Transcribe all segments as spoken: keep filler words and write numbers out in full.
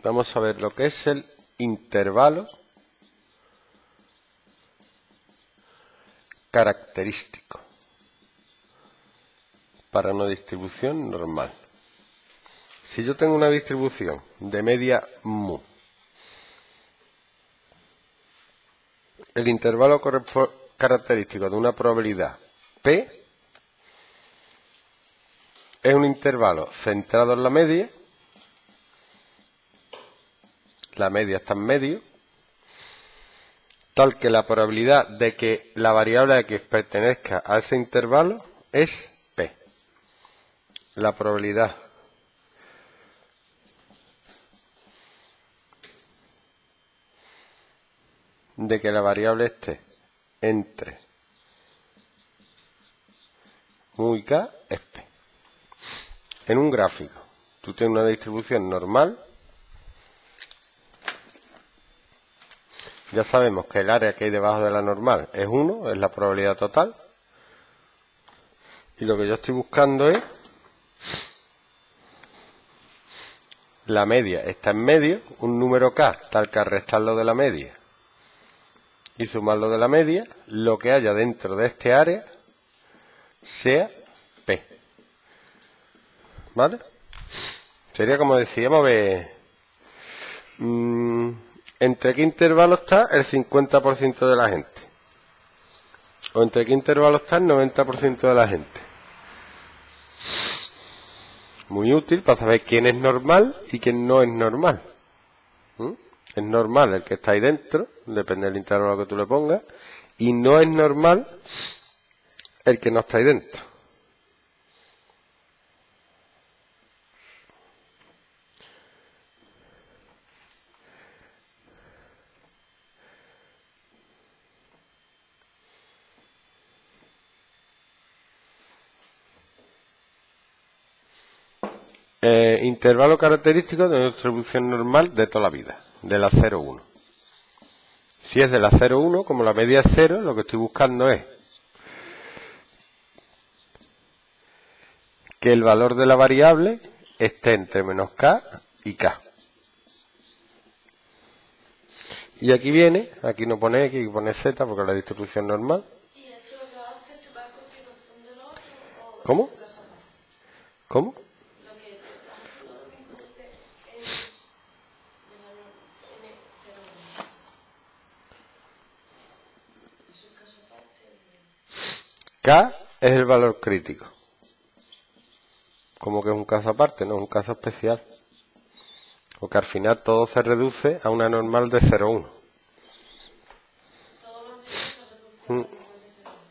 Vamos a ver lo que es el intervalo característico para una distribución normal. Si yo tengo una distribución de media mu, el intervalo característico de una probabilidad P es un intervalo centrado en la media, la media está en medio, tal que la probabilidad de que la variable X pertenezca a ese intervalo es P. La probabilidad de que la variable esté entre mu y K es P. En un gráfico, tú tienes una distribución normal. Ya sabemos que el área que hay debajo de la normal es uno, es la probabilidad total. Y lo que yo estoy buscando es la media está en medio, un número K, tal que al restarlo de la media y sumarlo de la media, lo que haya dentro de este área sea P. ¿Vale? Sería como decíamos, ver, mmm, ¿entre qué intervalo está el cincuenta por ciento de la gente? ¿O entre qué intervalo está el noventa por ciento de la gente? Muy útil para saber quién es normal y quién no es normal. ¿Mm? Es normal el que está ahí dentro, depende del intervalo que tú le pongas, y no es normal el que no está ahí dentro. Eh, intervalo característico de una distribución normal de toda la vida, de la cero uno. Si es de la cero uno, como la media es cero, lo que estoy buscando es que el valor de la variable esté entre menos K y K. Y aquí viene, aquí no pone X, aquí pone Z porque es la distribución normal. ¿Y eso lo hace, se va a continuación del otro? O ¿Cómo? ¿Cómo? Lo que tú estás haciendo lo mismo de N de la N cero uno. Es un caso aparte. K es el valor crítico. Como que es un caso aparte, no es un caso especial. Porque al final todo se reduce a una normal de cero uno. Todo lo anterior se reduce a una normal de cero uno.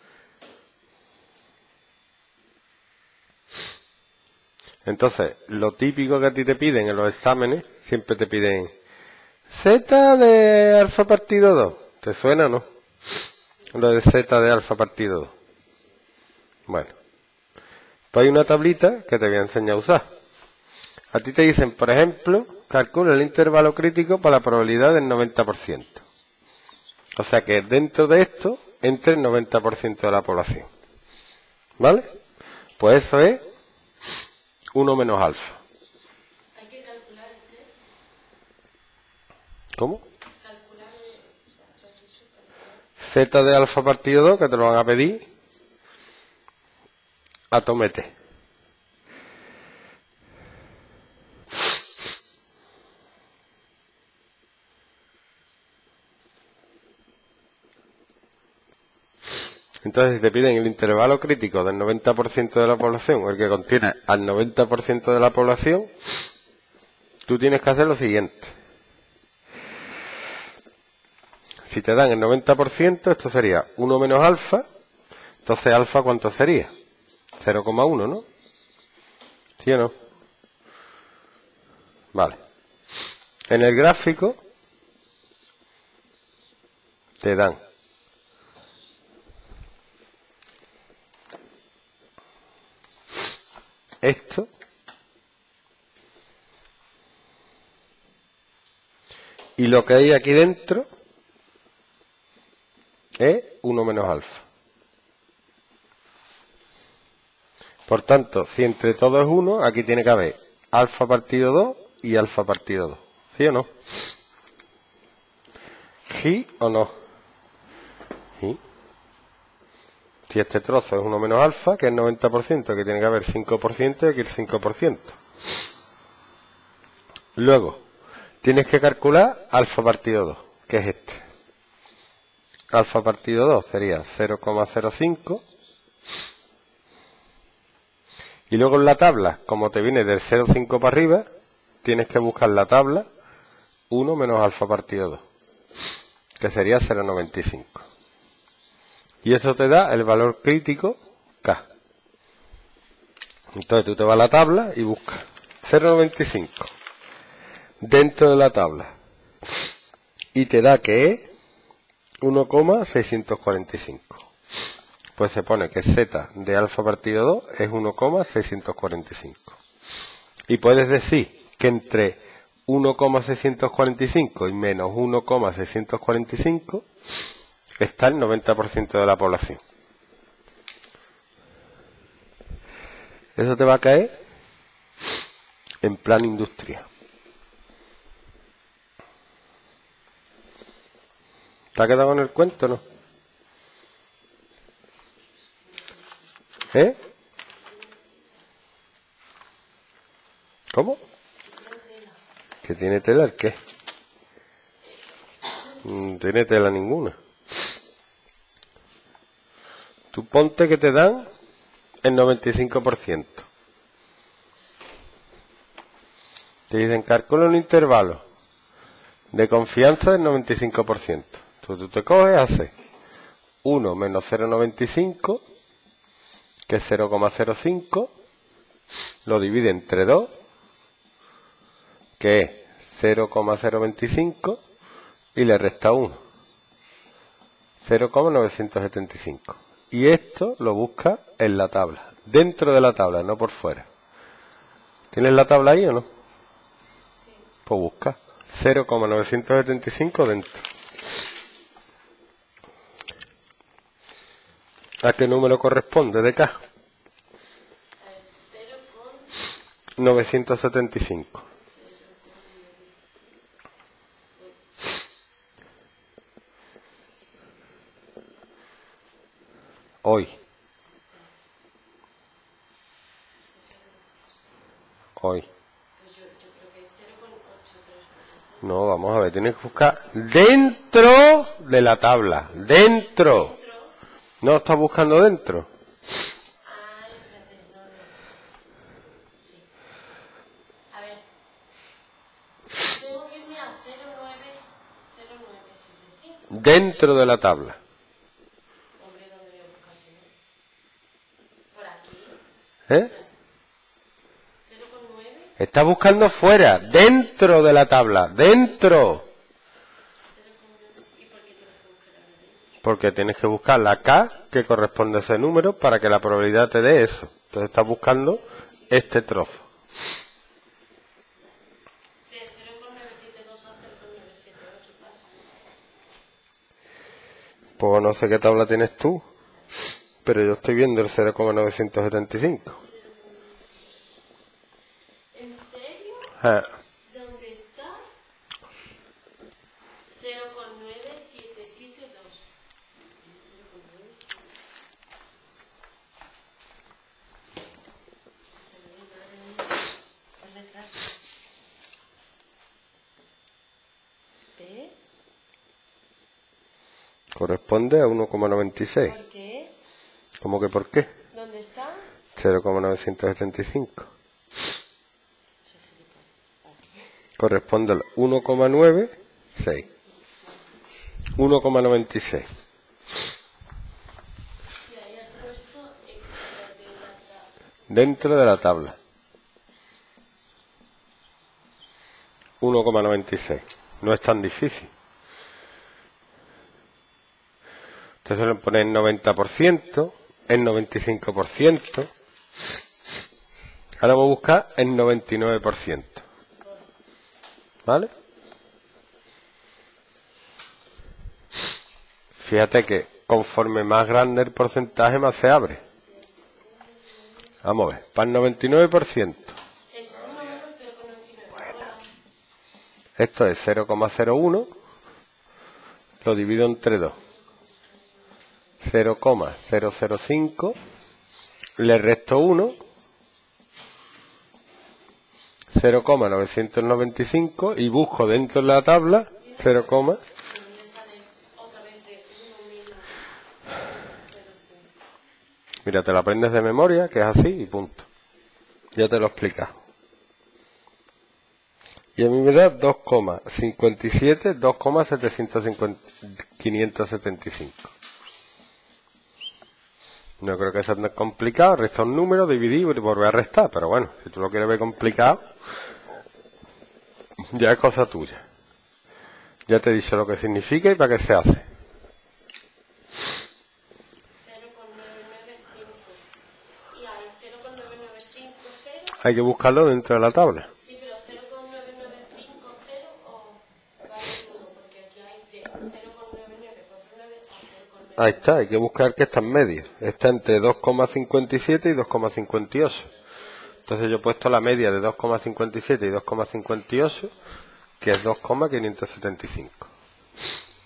Entonces, lo típico que a ti te piden en los exámenes, siempre te piden Z de alfa partido dos. ¿Te suena, no? Lo de Z de alfa partido dos. Bueno, pues hay una tablita que te voy a enseñar a usar. A ti te dicen, por ejemplo, calcula el intervalo crítico para la probabilidad del noventa por ciento. O sea que dentro de esto entre el noventa por ciento de la población. ¿Vale? Pues eso es uno menos alfa. Hay que calcular el qué. ¿Cómo? Calcular el... ¿Qué has dicho? Calcular. Z de alfa partido dos, que te lo van a pedir a tomete. Entonces, si te piden el intervalo crítico del noventa por ciento de la población, o el que contiene al noventa por ciento de la población, tú tienes que hacer lo siguiente. Si te dan el noventa por ciento, esto sería uno menos alfa. Entonces, alfa, ¿cuánto sería? cero coma uno, ¿no? ¿Sí o no? Vale. En el gráfico te dan esto y lo que hay aquí dentro es uno menos alfa. Por tanto, si entre todo es uno, aquí tiene que haber alfa partido dos y alfa partido dos. ¿Sí o no? ¿Sí o no? ¿Sí? Si este trozo es uno menos alfa, que es noventa por ciento, que tiene que haber cinco por ciento y aquí el cinco por ciento. Luego, tienes que calcular alfa partido dos, que es este. Alfa partido dos sería cero coma cero cinco. Y luego en la tabla, como te viene del cero coma cinco para arriba, tienes que buscar la tabla uno menos alfa partido dos, que sería cero coma noventa y cinco. Y eso te da el valor crítico K. Entonces tú te vas a la tabla y buscas cero coma noventa y cinco dentro de la tabla. Y te da que es uno coma seiscientos cuarenta y cinco. Pues se pone que z de alfa partido dos es uno coma seiscientos cuarenta y cinco. Y puedes decir que entre uno coma seiscientos cuarenta y cinco y menos uno coma seiscientos cuarenta y cinco está el noventa por ciento de la población. Eso te va a caer en plan industria. ¿Te ha quedado en el cuento, no? ¿Eh? ¿Cómo? ¿Que tiene tela el qué? No tiene tela ninguna. Tú ponte que te dan el noventa y cinco por ciento. Te dicen calcula un intervalo de confianza del noventa y cinco por ciento. Entonces tú te coges, haces uno menos cero coma noventa y cinco, que es cero coma cero cinco, lo divide entre dos, que es cero coma cero veinticinco, y le resta uno, cero coma novecientos setenta y cinco. Y esto lo busca en la tabla, dentro de la tabla, no por fuera. ¿Tienes la tabla ahí o no? Sí. Pues busca cero coma novecientos setenta y cinco dentro. ¿A qué número corresponde de K? cero coma novecientos setenta y cinco. Hoy. Hoy. Pues yo, yo creo que cero coma ochenta y tres. No, vamos a ver, tienes que buscar dentro de la tabla. Dentro. ¿Dentro? No, estás buscando dentro. Ah, espérate, no, no. Sí. A ver. Tengo que irme a cero coma nueve siete cinco. Dentro de la tabla. Hombre, ¿dónde voy a buscar si no? Por aquí. ¿Eh? cero coma nueve. Estás buscando fuera, dentro de la tabla. Dentro. cero coma nueve. ¿Y por qué tienes que buscar ahora dentro? Porque tienes que buscar la K que corresponde a ese número para que la probabilidad te dé eso. Entonces estás buscando este trozo. De cero coma novecientos setenta y dos a cero coma novecientos setenta y ocho pasa. Pues no sé qué tabla tienes tú, pero yo estoy viendo el cero coma novecientos setenta y cinco. ¿En serio? Ah, ¿Dónde está? cero coma nueve siete siete dos. ¿Ves? corresponde a uno coma noventa y seis. ¿Por qué? ¿Cómo que por qué? ¿Dónde está? cero coma novecientos setenta y cinco. Corresponde al uno coma noventa y seis. uno coma noventa y seis. Y ahí has puesto extra de la tabla. Dentro de la tabla. uno coma noventa y seis. No es tan difícil. Te suelen poner el noventa por ciento, el noventa y cinco por ciento. Ahora voy a buscar el noventa y nueve por ciento. ¿Vale? Fíjate que conforme más grande el porcentaje, más se abre. Vamos a ver, para el noventa y nueve por ciento. Es uno menos cero coma noventa y nueve. Hola. Esto es cero coma cero uno, lo divido entre dos. cero coma cero cero cinco, le resto uno, cero coma novecientos noventa y cinco y busco dentro de la tabla cero, mira, te lo aprendes de memoria, que es así y punto. Ya te lo he explicado. Y a mí me da dos coma cincuenta y siete, dos coma quinientos setenta y cinco. No creo que sea tan complicado, restar un número, dividir y volver a restar, pero bueno, si tú lo quieres ver complicado, ya es cosa tuya. Ya te he dicho lo que significa y para qué se hace. cero coma novecientos noventa y cinco. Y hay cero coma novecientos noventa y cinco, cero. Hay que buscarlo dentro de la tabla. Sí, pero cero coma novecientos noventa y cinco, cero o vale uno, porque aquí hay de cero coma noventa y nueve cuarenta y nueve a cero coma noventa y nueve. Ahí está, hay que buscar que está en medio. Está entre dos coma cincuenta y siete y dos coma cincuenta y ocho. Entonces yo he puesto la media de dos coma cincuenta y siete y dos coma cincuenta y ocho, que es dos coma quinientos setenta y cinco.